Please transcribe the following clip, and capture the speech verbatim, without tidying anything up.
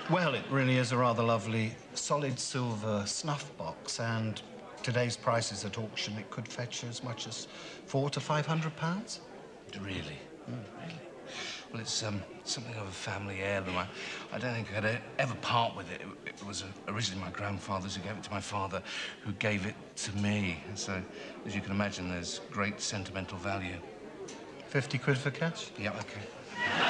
Well, it really is a rather lovely solid silver snuff box, and today's prices at auction, it could fetch as much as four to five hundred pounds. Really? Mm. Really? Well, it's um, something of a family heirloom. I, I don't think I'd ever part with it. It, it was uh, originally my grandfather's who gave it to my father, who gave it to me. So, as you can imagine, there's great sentimental value. Fifty quid for cash? Yeah, OK.